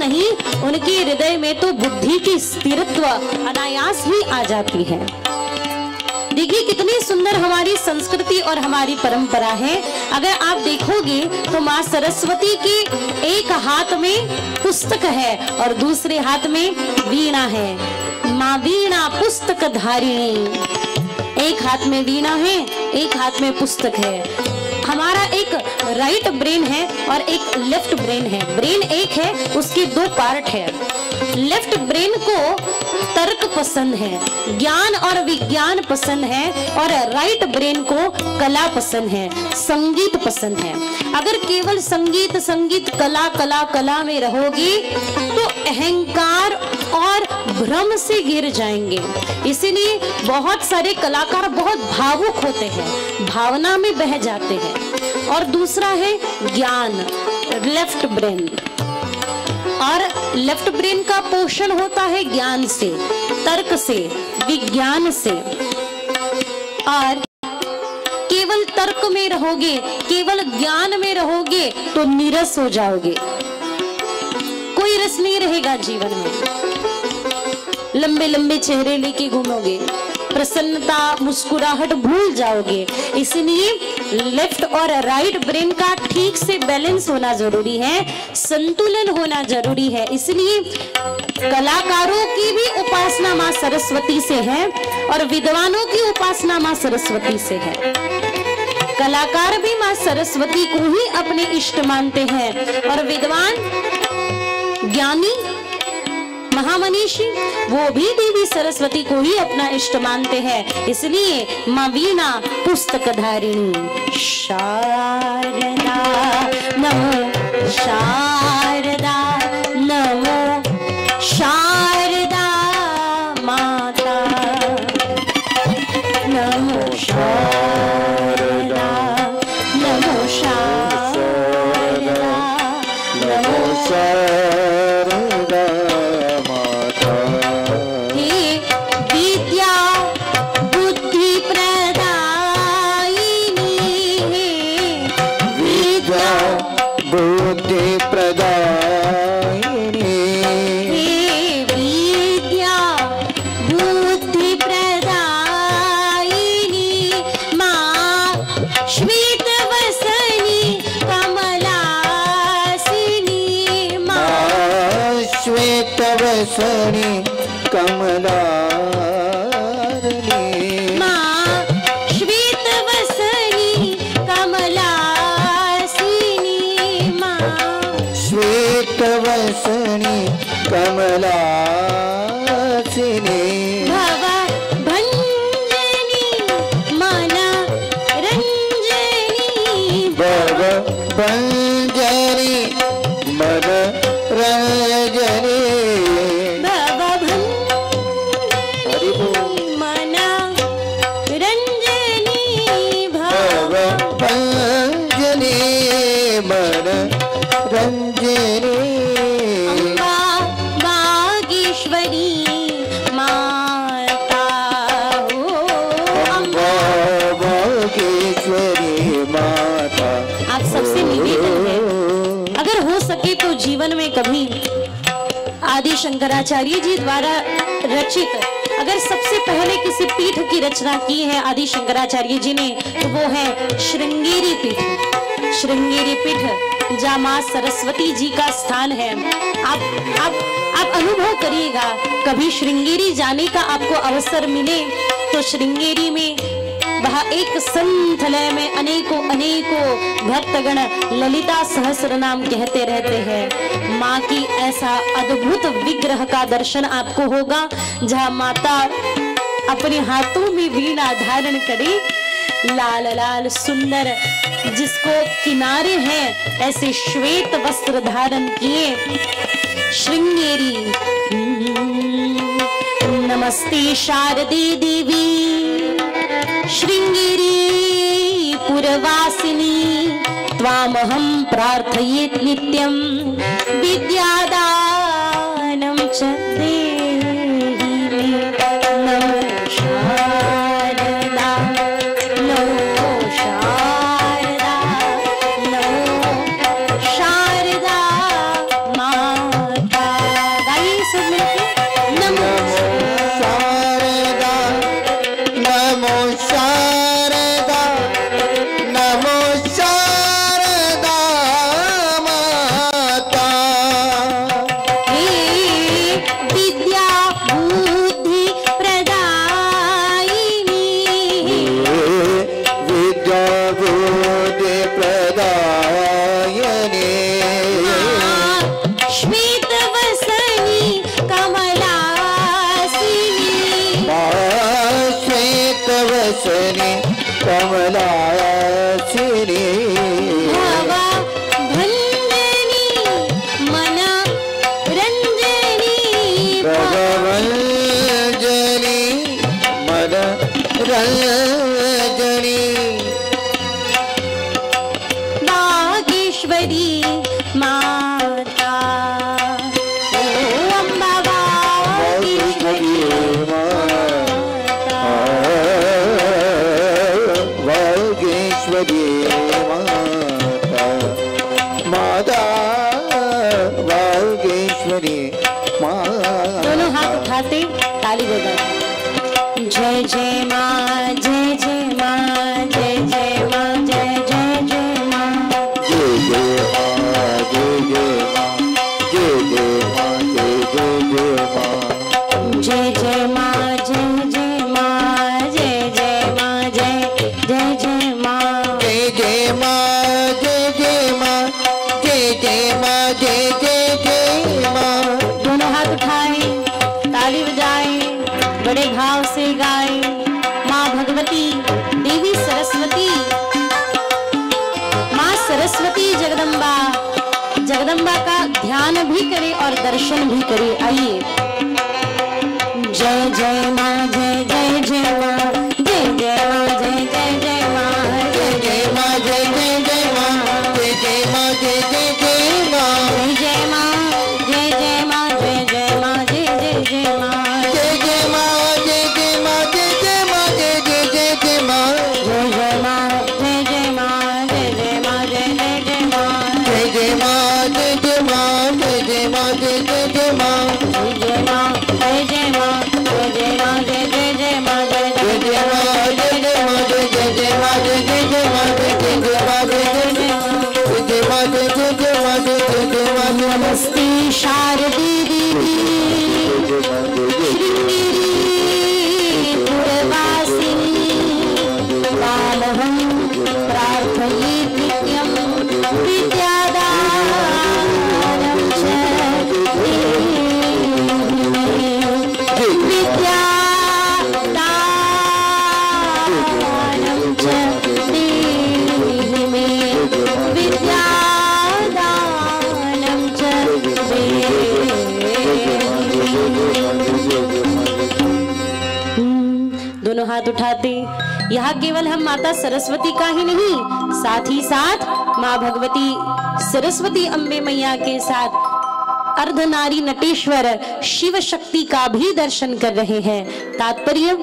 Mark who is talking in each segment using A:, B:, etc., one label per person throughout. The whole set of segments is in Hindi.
A: नहीं, उनके हृदय में तो बुद्धि की स्थिरत्व अनायास ही आ जाती है। देखिए कितनी सुंदर हमारी संस्कृति और हमारी परंपरा है। अगर आप देखोगे तो माँ सरस्वती की एक हाथ में पुस्तक है और दूसरे हाथ में वीणा है। माँ वीणा पुस्तक धारिणी, एक हाथ में वीणा है, एक हाथ में पुस्तक है। हमारा एक राइट ब्रेन है और एक लेफ्ट ब्रेन है। ब्रेन एक है, उसके दो पार्ट है। लेफ्ट ब्रेन को तर्क पसंद है, ज्ञान और विज्ञान पसंद है, और राइट ब्रेन को कला पसंद है, संगीत पसंद है। अगर केवल संगीत संगीत कला कला कला में रहोगी तो अहंकार और भ्रम से घिर जाएंगे। इसीलिए बहुत सारे कलाकार बहुत भावुक होते हैं, भावना में बह जाते हैं। और दूसरा है ज्ञान, लेफ्ट ब्रेन, और लेफ्ट ब्रेन का पोषण होता है ज्ञान से, तर्क से, विज्ञान से। और केवल तर्क में रहोगे, केवल ज्ञान में रहोगे तो नीरस हो जाओगे, कोई रस नहीं रहेगा जीवन में। लंबे लंबे चेहरे लेके घूमोगे, प्रसन्नता मुस्कुराहट भूल जाओगे। इसलिए लेफ्ट और राइट ब्रेन का ठीक से बैलेंस होना जरूरी है, संतुलन होना जरूरी है। इसलिए कलाकारों की भी उपासना माँ सरस्वती से है और विद्वानों की उपासना माँ सरस्वती से है। कलाकार भी माँ सरस्वती को ही अपने इष्ट मानते हैं और विद्वान ज्ञानी महामनीषी वो भी देवी सरस्वती को ही अपना इष्ट मानते हैं। इसलिए माँ वीणा पुस्तक धारिणी। शारदा नमो शारदा नमो शारदा माता नमो शारदा नमो शारदा नमो शारदा। जीवन में कभी आदि शंकराचार्य जी द्वारा रचित अगर सबसे पहले किसी पीठ की रचना की है आदि शंकराचार्य जी ने तो वो है श्रृंगेरी पीठ। श्रृंगेरी पीठ जहाँ माँ सरस्वती जी का स्थान है। आप अनुभव करिएगा, कभी श्रृंगेरी जाने का आपको अवसर मिले तो श्रृंगेरी में वह एक संथलय में अनेकों अनेकों भक्तगण ललिता सहस्र नाम कहते रहते हैं। माँ की ऐसा अद्भुत विग्रह का दर्शन आपको होगा जहाँ माता अपने हाथों में वीणा धारण करे, लाल लाल सुंदर जिसको किनारे हैं ऐसे श्वेत वस्त्र धारण किए। श्रृंगेरी नमस्ते शारदे देवी श्रृंगेरी पुरवासिनी त्वामहं प्रार्थये नित्यं विद्यादानं च देहि मे। नमो शारदा नमो शारदा नमो शारदा माता।
B: परमेश्वरी माँ।
A: दोनों हाथ उठाते ताली बजाते जय जय माँ जय जय माँ जय जय माँ जय जय जय माँ
B: जय जय माँ जय जय माँ जय जय माँ जय जय माँ
A: जय जय माँ जय जय माँ जय जय माँ जय जय माँ
B: जय जय माँ जय जय माँ जय जय माँ।
A: दोनों हाथ उठाए ताली बजाए बड़े भाव से गाए माँ भगवती देवी सरस्वती माँ सरस्वती जगदम्बा जगदम्बा का ध्यान भी करे और दर्शन भी करे। आइए जय जय माँ जय जय जय माँ जय जय माँ जय जय जय माँ
B: जय जय माँ जय जय जय माँ जय जय माँ जय जय जय माँ
A: जय माँ जय जय माँ जय जय माँ जय जय जय माँ
B: जय जय माँ जय जय माँ जय जय माँ जय जय जय जय माँ
A: जय जय माँ जय जय माँ जय जय माँ जय जय जय माँ
B: जय जय माँ जय जय माँ जय जय माँ जय जय जय माँ
A: जय जय माँ जय जय माँ जय जय माँ जय जय जय माँ जय
B: जय
A: जय
B: जय माँ जय जय माँ जय जय जय माँ जय जय जय माँ जय जय जय माँ जय जय जय माँ जय जय जय माँ जय जय जय माँ
A: नमस्ते शारदी देवी श्रीगिरी पुरवासिनी तामहं प्रार्थये नित्यं विद्यादानं च विद्यादानं च देहि मे विद्यादानं च दोनों हाथ उठाते यहाँ केवल हम माता सरस्वती का ही नहीं साथ ही साथ माँ भगवती सरस्वती अम्बे मैया के साथ अर्धनारी नटेश्वर शिव शक्ति का भी दर्शन कर रहे हैं। तात्पर्य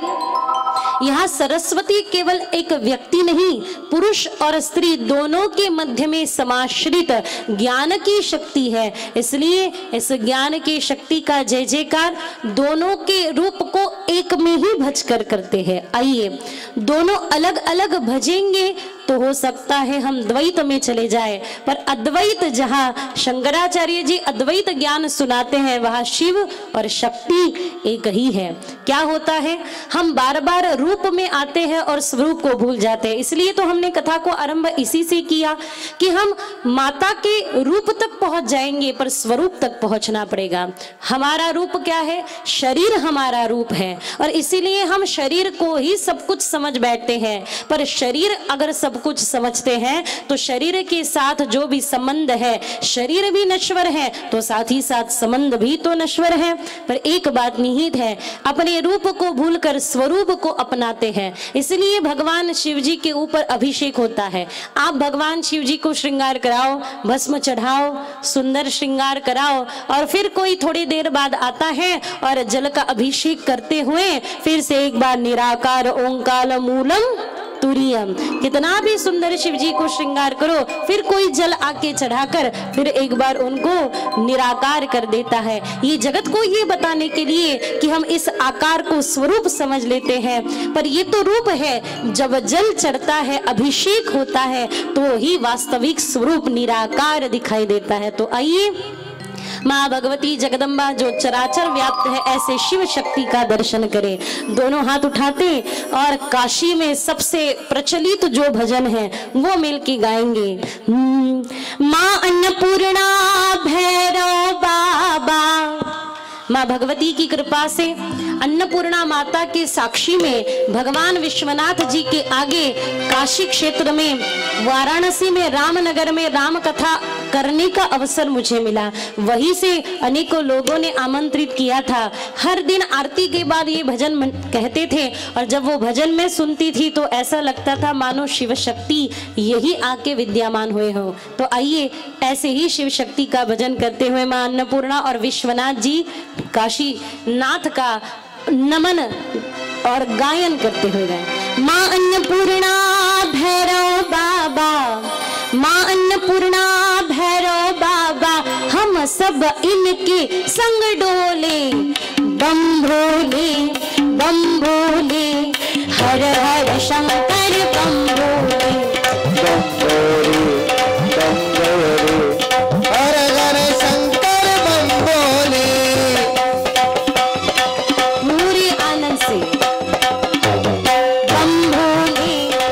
A: यहाँ सरस्वती केवल एक व्यक्ति नहीं पुरुष और स्त्री दोनों के मध्य में समाश्रित ज्ञान की शक्ति है। इसलिए इस ज्ञान की शक्ति का जय जयकार दोनों के रूप को एक में ही भजकर करते हैं। आइए दोनों अलग अलग भजेंगे तो हो सकता है हम द्वैत में चले जाए, पर अद्वैत जहाँ शंकराचार्य जी अद्वैत ज्ञान सुनाते हैं वहाँ शिव और शक्ति एक ही है। क्या होता है हम बार बार रूप में आते हैं और स्वरूप को भूल जाते हैं। इसलिए तो हमने कथा को आरंभ इसी से किया कि हम माता के रूप तक पहुंच जाएंगे पर स्वरूप तक पहुंचना पड़ेगा। हमारा रूप क्या है? शरीर हमारा रूप है और इसीलिए हम शरीर को ही सब कुछ समझ बैठते हैं। पर शरीर अगर सब कुछ समझते हैं तो शरीर के साथ जो भी संबंध है, शरीर भी नश्वर है तो साथ ही साथ संबंध भी तो नश्वर है। पर एक बात निहित है, अपने रूप को भूलकर स्वरूप को अपनाते हैं। इसलिए भगवान शिव जी के ऊपर अभिषेक होता है। आप भगवान शिव जी को श्रृंगार कराओ, भस्म चढ़ाओ, सुंदर श्रृंगार कराओ और फिर कोई थोड़ी देर बाद आता है और जल का अभिषेक करते हुए फिर से एक बार निराकार ओंकार मूलम तुरियम, कितना भी सुंदर शिव जी को श्रृंगार करो फिर कोई जल आके चढ़ाकर फिर एक बार उनको निराकार कर देता है। ये जगत को ये बताने के लिए कि हम इस आकार को स्वरूप समझ लेते हैं, पर ये तो रूप है। जब जल चढ़ता है, अभिषेक होता है तो ही वास्तविक स्वरूप निराकार दिखाई देता है। तो आइए माँ भगवती जगदम्बा जो चराचर व्याप्त है ऐसे शिव शक्ति का दर्शन करें। दोनों हाथ उठाते और काशी में सबसे प्रचलित जो भजन है वो मिल के गाएंगे। माँ अन्नपूर्णा भैरव बाबा। माँ भगवती की कृपा से अन्नपूर्णा माता के साक्षी में भगवान विश्वनाथ जी के आगे काशी क्षेत्र में वाराणसी में रामनगर में राम कथा करने का अवसर मुझे मिला। वहीं से अनेकों लोगों ने आमंत्रित किया था। हर दिन आरती के बाद ये भजन कहते थे और जब वो भजन में सुनती थी तो ऐसा लगता था मानो शिव शक्ति यही आके विद्यमान हुए हो। तो आइए ऐसे ही शिव शक्ति का भजन करते हुए माँ अन्नपूर्णा और विश्वनाथ जी काशी नाथ का नमन और गायन करते हुए गए। माँ अन्नपूर्णा भैरव बाबा, माँ अन्नपूर्णा भैरव बाबा, हम सब इनके संग डोले, बम भोले बम भोले, हर हर शंकर बम भोले,
B: बम भोले बम भोले, हर हर शंकर बम भोले।
A: पूरे आनंद से बम भोले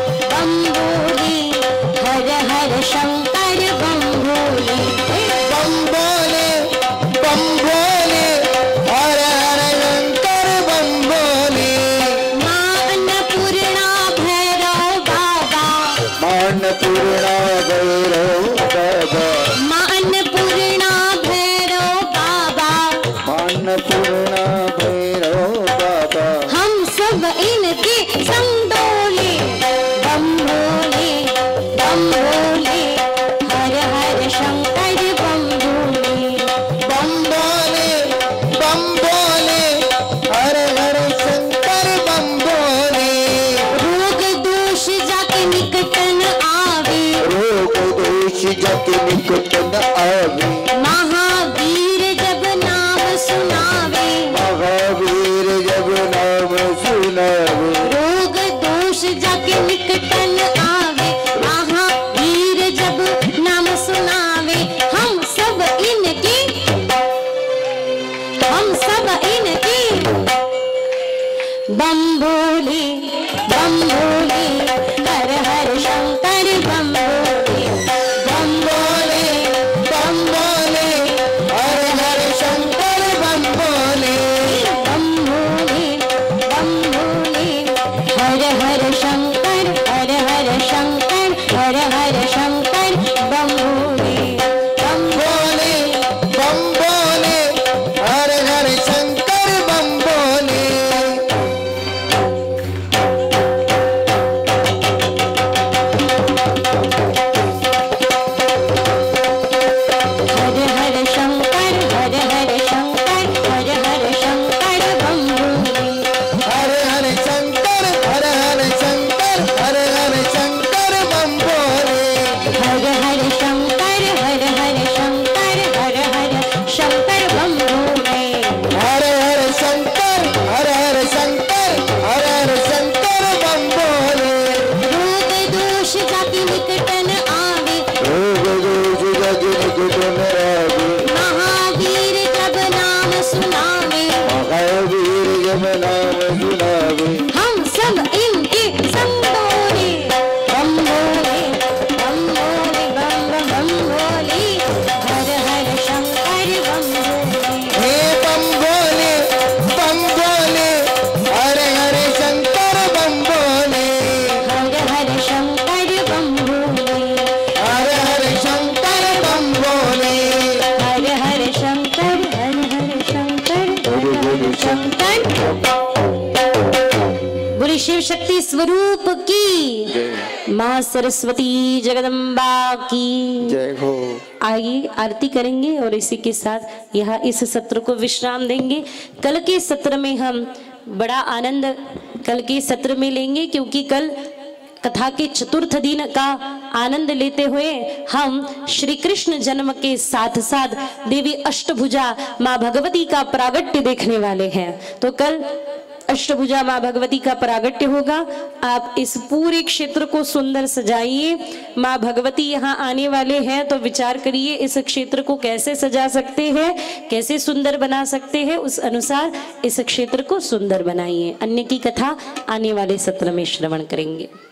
A: हर हर शंकर बम भोले,
B: बम भोले बम भोले, हर हर शंकर बम भोले।
A: माँ अन्नपूर्णा भैरव बाबा,
B: माँ अन्नपूर्णा भैरव बाबा,
A: माँ अन्नपूर्णा भैरव बाबा,
B: माँ अन्नपूर्णा भैरव बाबा।
A: हम सब इनके संग डोले, बम भोले हर हर शंकर बम भोले,
B: बम भोले हर हर शंकर बम भोले।
A: रोग दोष जाके निकट न आवे,
B: रोग दोष जाके निकट न आवे,
A: महावीर जब नाम सुनावे,
B: महावीर जब नाम सुनावे।
A: रोग दोष जाके निकट न आवे, महावीर जब नाम सुनावे। हम सब इनके बम भोले हर हर शंकर बम भोले,
B: बम भोले हर हर शंकर बम भोले,
A: बम भोले हर हर शंकर हर हर शंकर हर हर शंकर बम भोले,
B: बम भोले हर हर शंकर बम भोले।
A: हर हर शंकर हर हर शंकर हर हर शंकर बम भोले,
B: हर हर शंकर हर हर शंकर हर हर शंकर बम भोले,
A: हर हर शंकर हर हर शंकर हर हर शंकर बम भोले,
B: हर हर शंकर हर हर शंकर हर हर शंकर बम भोले।
A: रोग दोष जाति निकट न आवे,
B: रोग दोष जाति निकट न आवे,
A: महावीर जब नाम सुनावे।
B: महावीर जब नाम सुनावे।
A: हम सब इनके संग डोले, बम भोले बम भोले, हर हर शंकर बम भोले,
B: हे बम भोले हर हर शंकर बम भोले,
A: हर हर शंकर बम भोले,
B: हर हर शंकर बम भोले।
A: हर हर शंकर हर हर शंकर बोले शिव शक्ति स्वरूप की, माँ सरस्वती जगदम्बा की
B: जय हो।
A: आइए आरती करेंगे और इसी के साथ यहाँ इस सत्र को विश्राम देंगे। कल के सत्र में हम बड़ा आनंद कल के सत्र में लेंगे, क्योंकि कल कथा के चतुर्थ दिन का आनंद लेते हुए हम श्री कृष्ण जन्म के साथ साथ देवी अष्टभुजा माँ भगवती का प्रागट्य देखने वाले हैं। तो कल अष्टभुजा माँ भगवती का प्रागट्य होगा। आप इस पूरे क्षेत्र को सुंदर सजाइए। माँ भगवती यहाँ आने वाले हैं तो विचार करिए इस क्षेत्र को कैसे सजा सकते हैं, कैसे सुंदर बना सकते हैं, उस अनुसार इस क्षेत्र को सुंदर बनाइए। अन्य की कथा आने वाले सत्र में श्रवण करेंगे।